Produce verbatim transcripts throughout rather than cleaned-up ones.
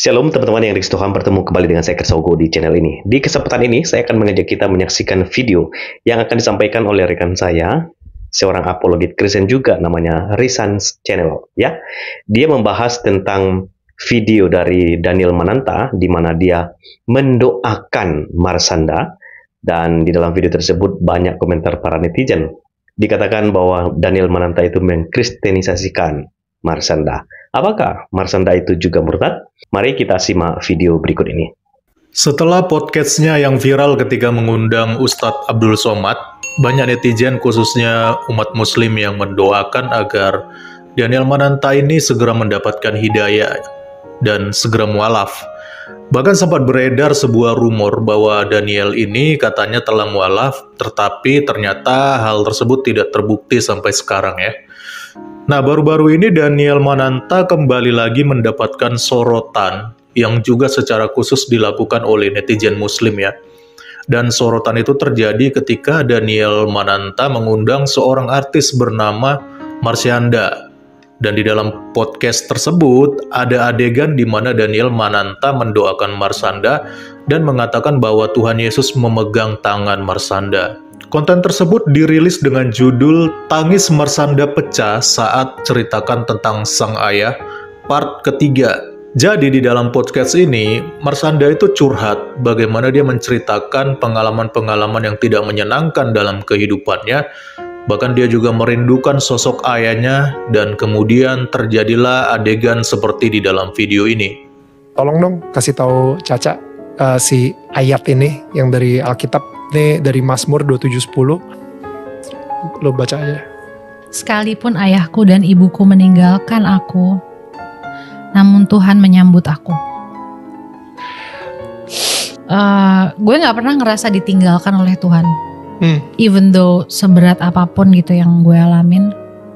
Shalom teman-teman yang dikasih Tuhan, bertemu kembali dengan saya Kersaugo di channel ini. Di kesempatan ini saya akan mengajak kita menyaksikan video yang akan disampaikan oleh rekan saya, seorang apologet Kristen juga, namanya Risan's Channel. Ya, dia membahas tentang video dari Daniel Mananta di mana dia mendoakan Marsanda, dan di dalam video tersebut banyak komentar para netizen. Dikatakan bahwa Daniel Mananta itu mengkristenisasikan Marsanda. Apakah Marsanda itu juga murtad? Mari kita simak video berikut ini. Setelah podcastnya yang viral ketika mengundang Ustadz Abdul Somad, banyak netizen khususnya umat muslim yang mendoakan agar Daniel Mananta ini segera mendapatkan hidayah dan segera mualaf. Bahkan sempat beredar sebuah rumor bahwa Daniel ini katanya telah mualaf, tetapi ternyata hal tersebut tidak terbukti sampai sekarang ya. Nah, baru-baru ini Daniel Mananta kembali lagi mendapatkan sorotan yang juga secara khusus dilakukan oleh netizen muslim ya. Dan sorotan itu terjadi ketika Daniel Mananta mengundang seorang artis bernama Marsyanda. Dan di dalam podcast tersebut ada adegan di mana Daniel Mananta mendoakan Marsanda dan mengatakan bahwa Tuhan Yesus memegang tangan Marsanda. Konten tersebut dirilis dengan judul Tangis Marsanda Pecah Saat Ceritakan Tentang Sang Ayah, part ketiga. Jadi di dalam podcast ini, Marsanda itu curhat bagaimana dia menceritakan pengalaman-pengalaman yang tidak menyenangkan dalam kehidupannya. Bahkan dia juga merindukan sosok ayahnya, dan kemudian terjadilah adegan seperti di dalam video ini. Tolong dong kasih tahu Caca uh, si ayat ini yang dari Alkitab. Ini dari Mazmur dua puluh tujuh sepuluh. Lo baca aja. Sekalipun ayahku dan ibuku meninggalkan aku, namun Tuhan menyambut aku. Uh, gue gak pernah ngerasa ditinggalkan oleh Tuhan. Hmm. Even though seberat apapun gitu yang gue alamin.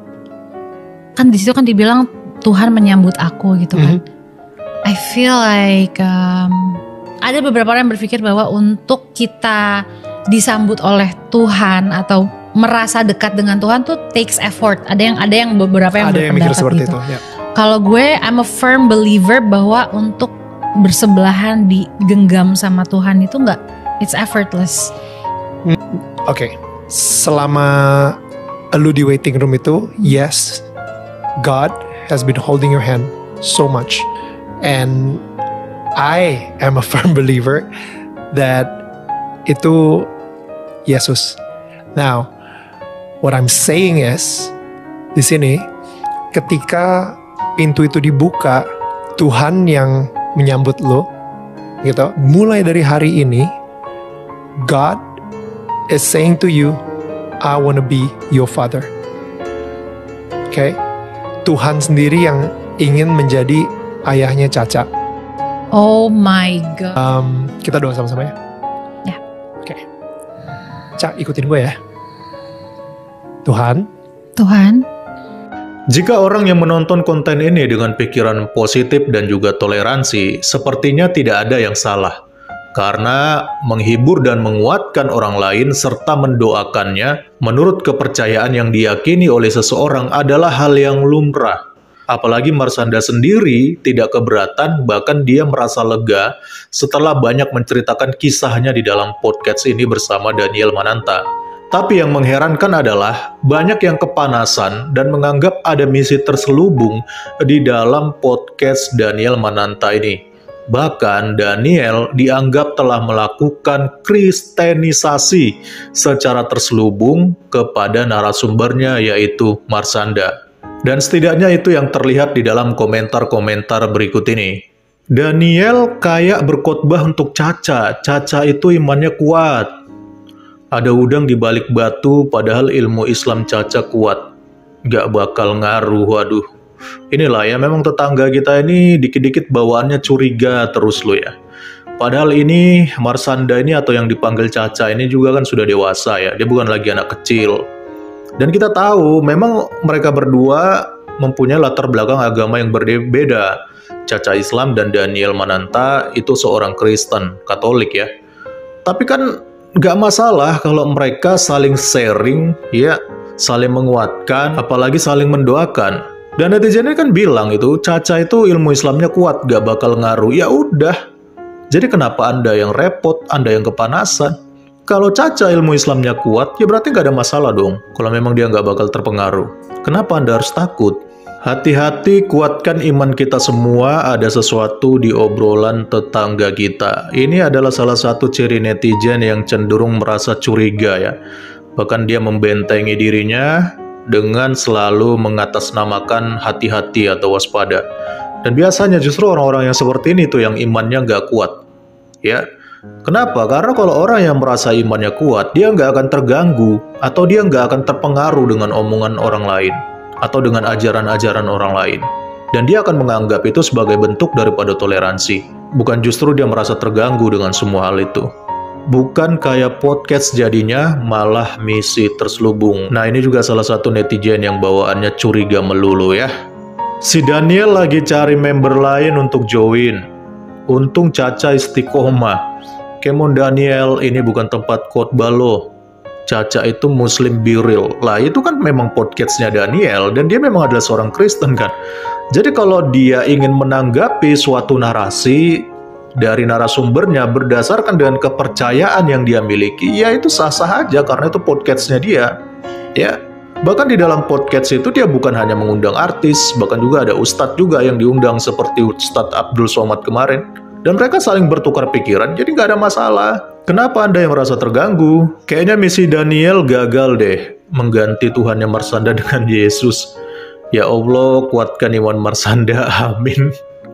Kan disitu kan dibilang Tuhan menyambut aku gitu kan. Hmm. I feel like um, ada beberapa orang yang berpikir bahwa untuk kita disambut oleh Tuhan atau merasa dekat dengan Tuhan tuh takes effort. Ada yang ada yang beberapa yang ada yang mikir seperti gitu. itu. Ya. Kalau gue, I'm a firm believer bahwa untuk bersebelahan digenggam sama Tuhan itu nggak, it's effortless. Hmm, Oke, okay. Selama lu di waiting room itu, yes, God has been holding your hand so much, and I am a firm believer that itu Yesus. Now, what I'm saying is, di sini, ketika pintu itu dibuka, Tuhan yang menyambut lo, gitu. Mulai dari hari ini, God is saying to you, I wanna be your father. Oke, okay? Tuhan sendiri yang ingin menjadi ayahnya Caca. Oh my God. Um, kita doa sama-sama ya. Ya. Oke. Okay. Cak, ikutin gue ya. Tuhan. Tuhan. Jika orang yang menonton konten ini dengan pikiran positif dan juga toleransi, sepertinya tidak ada yang salah. Karena menghibur dan menguatkan orang lain serta mendoakannya, menurut kepercayaan yang diyakini oleh seseorang adalah hal yang lumrah. Apalagi Marsanda sendiri tidak keberatan, bahkan dia merasa lega setelah banyak menceritakan kisahnya di dalam podcast ini bersama Daniel Mananta. Tapi yang mengherankan adalah banyak yang kepanasan dan menganggap ada misi terselubung di dalam podcast Daniel Mananta ini. Bahkan Daniel dianggap telah melakukan kristenisasi secara terselubung kepada narasumbernya, yaitu Marsanda. Dan setidaknya itu yang terlihat di dalam komentar-komentar berikut ini. Daniel kayak berkhotbah untuk Caca. Caca itu imannya kuat. Ada udang di balik batu, padahal ilmu Islam Caca kuat. Gak bakal ngaruh, waduh. Inilah ya, memang tetangga kita ini dikit-dikit bawaannya curiga terus lo ya. Padahal ini Marsanda ini atau yang dipanggil Caca ini juga kan sudah dewasa ya. Dia bukan lagi anak kecil. Dan kita tahu memang mereka berdua mempunyai latar belakang agama yang berbeda. Caca Islam dan Daniel Mananta itu seorang Kristen, Katolik ya. Tapi kan gak masalah kalau mereka saling sharing, ya, saling menguatkan, apalagi saling mendoakan. Dan netizennya kan bilang itu, Caca itu ilmu Islamnya kuat, gak bakal ngaruh. Ya udah. Jadi kenapa Anda yang repot, Anda yang kepanasan? Kalau Caca ilmu Islamnya kuat, ya berarti gak ada masalah dong. Kalau memang dia gak bakal terpengaruh. Kenapa Anda harus takut? Hati-hati, kuatkan iman kita semua. Ada sesuatu di obrolan tetangga kita. Ini adalah salah satu ciri netizen yang cenderung merasa curiga ya. Bahkan dia membentengi dirinya dengan selalu mengatasnamakan hati-hati atau waspada. Dan biasanya justru orang-orang yang seperti ini tuh yang imannya nggak kuat. Ya, kenapa? Karena kalau orang yang merasa imannya kuat, dia nggak akan terganggu atau dia nggak akan terpengaruh dengan omongan orang lain atau dengan ajaran-ajaran orang lain. Dan dia akan menganggap itu sebagai bentuk daripada toleransi. Bukan justru dia merasa terganggu dengan semua hal itu. Bukan kayak podcast jadinya, malah misi terselubung. Nah, ini juga salah satu netizen yang bawaannya curiga melulu ya. Si Daniel lagi cari member lain untuk join. Untung Caca istiqomah. Kemon Daniel, ini bukan tempat khotbah lo. Caca itu Muslim Biril. Lah, itu kan memang podcastnya Daniel, dan dia memang adalah seorang Kristen kan. Jadi kalau dia ingin menanggapi suatu narasi dari narasumbernya berdasarkan dengan kepercayaan yang dia miliki, ya itu sah-sah aja karena itu podcastnya dia. Ya, bahkan di dalam podcast itu dia bukan hanya mengundang artis, bahkan juga ada ustadz juga yang diundang seperti Ustadz Abdul Somad kemarin. Dan mereka saling bertukar pikiran, jadi nggak ada masalah. Kenapa Anda yang merasa terganggu? Kayaknya misi Daniel gagal deh, mengganti Tuhannya Marsanda dengan Yesus. Ya Allah, kuatkan iman Marsanda, amin.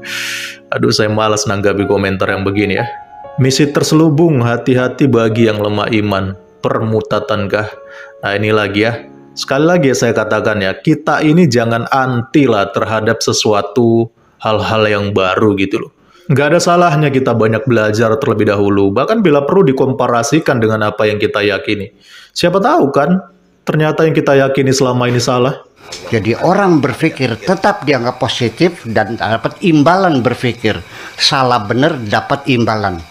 Aduh, saya malas nanggapi komentar yang begini ya. Misi terselubung, hati-hati bagi yang lemah iman. Permutatankah? Nah, ini lagi ya. Sekali lagi saya katakan ya, kita ini jangan anti lah terhadap sesuatu hal-hal yang baru gitu loh. Nggak ada salahnya kita banyak belajar terlebih dahulu. Bahkan bila perlu dikomparasikan dengan apa yang kita yakini. Siapa tahu kan, ternyata yang kita yakini selama ini salah. Jadi orang berpikir tetap dianggap positif dan dapat imbalan berpikir. Salah benar dapat imbalan.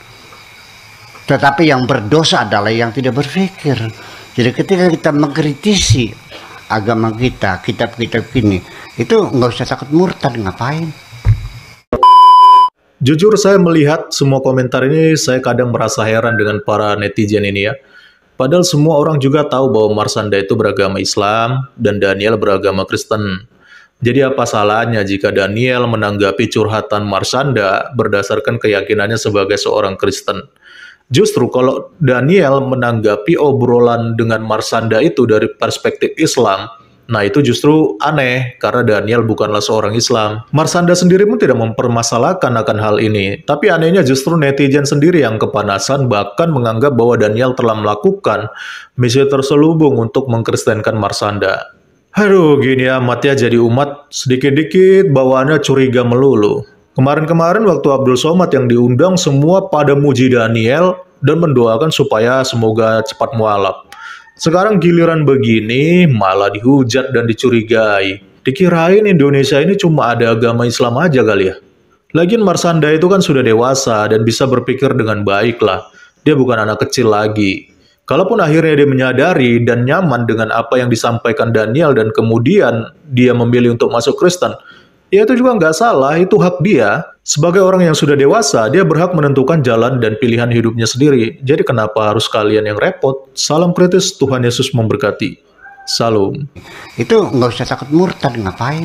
Tetapi yang berdosa adalah yang tidak berpikir. Jadi ketika kita mengkritisi agama kita, kitab-kitab ini, itu nggak usah takut murtad, ngapain? Jujur saya melihat semua komentar ini, saya kadang merasa heran dengan para netizen ini ya. Padahal semua orang juga tahu bahwa Marsanda itu beragama Islam dan Daniel beragama Kristen. Jadi apa salahnya jika Daniel menanggapi curhatan Marsanda berdasarkan keyakinannya sebagai seorang Kristen? Justru kalau Daniel menanggapi obrolan dengan Marsanda itu dari perspektif Islam, nah itu justru aneh karena Daniel bukanlah seorang Islam. Marsanda sendiri pun tidak mempermasalahkan akan hal ini. Tapi anehnya justru netizen sendiri yang kepanasan bahkan menganggap bahwa Daniel telah melakukan misi terselubung untuk mengkristenkan Marsanda. Aduh, gini amat ya jadi umat, sedikit-dikit bawaannya curiga melulu. Kemarin-kemarin waktu Abdul Somad yang diundang semua pada muji Daniel dan mendoakan supaya semoga cepat mualaf. Sekarang giliran begini malah dihujat dan dicurigai. Dikirain Indonesia ini cuma ada agama Islam aja kali ya. Lagian Marsanda itu kan sudah dewasa dan bisa berpikir dengan baik lah. Dia bukan anak kecil lagi. Kalaupun akhirnya dia menyadari dan nyaman dengan apa yang disampaikan Daniel dan kemudian dia memilih untuk masuk Kristen, ya itu juga nggak salah, itu hak dia. Sebagai orang yang sudah dewasa, dia berhak menentukan jalan dan pilihan hidupnya sendiri. Jadi kenapa harus kalian yang repot? Salam kritis, Tuhan Yesus memberkati. Salam. Itu nggak usah takut murtad, ngapain?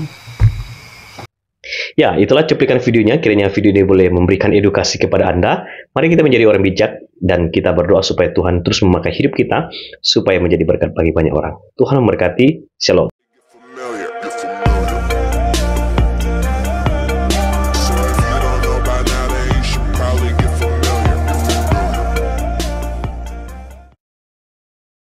Ya, itulah cuplikan videonya. Kiranya video ini boleh memberikan edukasi kepada Anda. Mari kita menjadi orang bijak dan kita berdoa supaya Tuhan terus memakai hidup kita supaya menjadi berkat bagi banyak orang. Tuhan memberkati. Shalom.